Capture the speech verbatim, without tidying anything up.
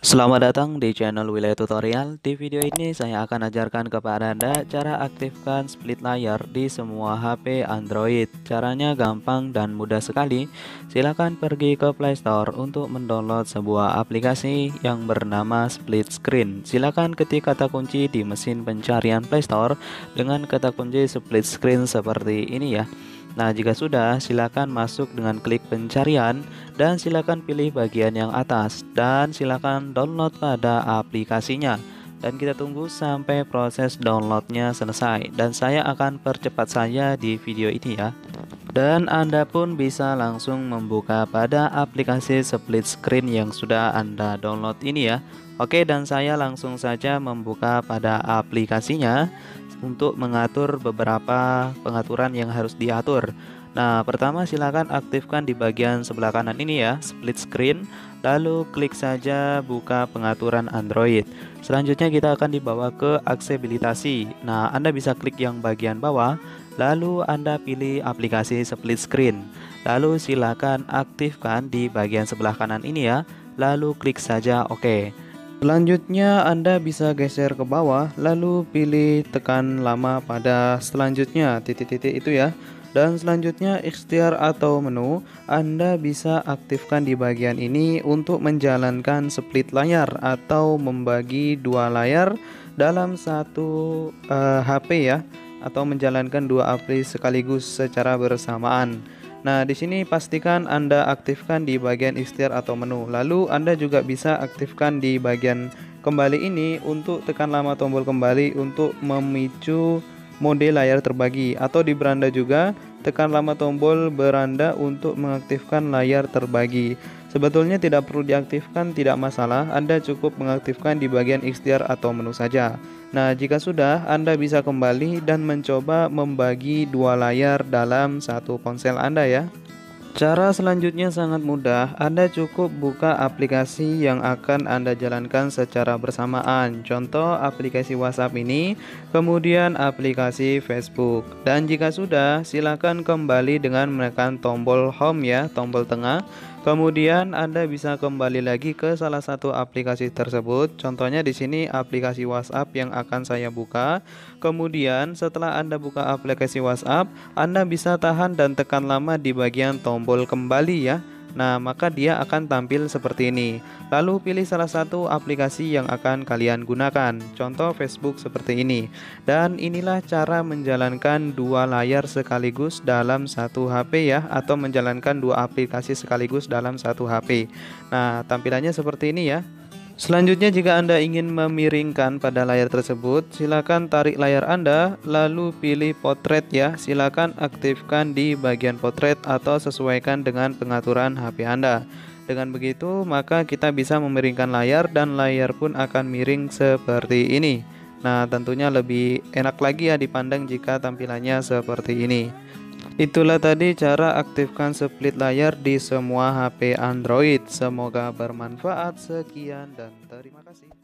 Selamat datang di channel Wilayah Tutorial. Di video ini saya akan ajarkan kepada Anda cara aktifkan split layar di semua H P Android. Caranya gampang dan mudah sekali. Silakan pergi ke Play Store untuk mendownload sebuah aplikasi yang bernama Split Screen. Silakan ketik kata kunci di mesin pencarian Play Store dengan kata kunci Split Screen seperti ini ya. Nah, jika sudah, silakan masuk dengan klik pencarian dan silakan pilih bagian yang atas dan silakan download pada aplikasinya. Dan kita tunggu sampai proses downloadnya selesai. Dan saya akan percepat saja di video ini ya. Dan Anda pun bisa langsung membuka pada aplikasi Split Screen yang sudah Anda download ini ya. Oke, dan saya langsung saja membuka pada aplikasinya untuk mengatur beberapa pengaturan yang harus diatur. Nah, pertama silakan aktifkan di bagian sebelah kanan ini ya, split screen, lalu klik saja buka pengaturan Android. Selanjutnya kita akan dibawa ke aksesibilitasi. Nah, Anda bisa klik yang bagian bawah, lalu Anda pilih aplikasi split screen. Lalu silakan aktifkan di bagian sebelah kanan ini ya, lalu klik saja OK. Selanjutnya Anda bisa geser ke bawah lalu pilih tekan lama pada selanjutnya titik-titik itu ya. Dan selanjutnya ikhtiar atau menu Anda bisa aktifkan di bagian ini untuk menjalankan split layar atau membagi dua layar dalam satu uh, H P ya, atau menjalankan dua aplikasi sekaligus secara bersamaan. Nah, di sini pastikan Anda aktifkan di bagian ikhtiar atau menu. Lalu Anda juga bisa aktifkan di bagian kembali ini untuk tekan lama tombol kembali untuk memicu mode layar terbagi, atau di beranda juga tekan lama tombol beranda untuk mengaktifkan layar terbagi. Sebetulnya tidak perlu diaktifkan, tidak masalah. Anda cukup mengaktifkan di bagian ikhtiar atau menu saja. Nah, jika sudah, Anda bisa kembali dan mencoba membagi dua layar dalam satu ponsel Anda ya. Cara selanjutnya sangat mudah. Anda cukup buka aplikasi yang akan Anda jalankan secara bersamaan. Contoh aplikasi WhatsApp ini, kemudian aplikasi Facebook. Dan jika sudah, silakan kembali dengan menekan tombol home ya, tombol tengah. Kemudian Anda bisa kembali lagi ke salah satu aplikasi tersebut. Contohnya di sini aplikasi WhatsApp yang akan saya buka. Kemudian setelah Anda buka aplikasi WhatsApp, Anda bisa tahan dan tekan lama di bagian tombol kembali ya. Nah, maka dia akan tampil seperti ini. Lalu pilih salah satu aplikasi yang akan kalian gunakan. Contoh Facebook seperti ini. Dan inilah cara menjalankan dua layar sekaligus dalam satu H P ya, atau menjalankan dua aplikasi sekaligus dalam satu H P. Nah, tampilannya seperti ini ya. Selanjutnya, jika Anda ingin memiringkan pada layar tersebut, silakan tarik layar Anda, lalu pilih potret ya. Silakan aktifkan di bagian potret atau sesuaikan dengan pengaturan H P Anda. Dengan begitu, maka kita bisa memiringkan layar dan layar pun akan miring seperti ini. Nah, tentunya lebih enak lagi ya dipandang jika tampilannya seperti ini. Itulah tadi cara aktifkan split layar di semua H P Android. Semoga bermanfaat. Sekian dan terima kasih.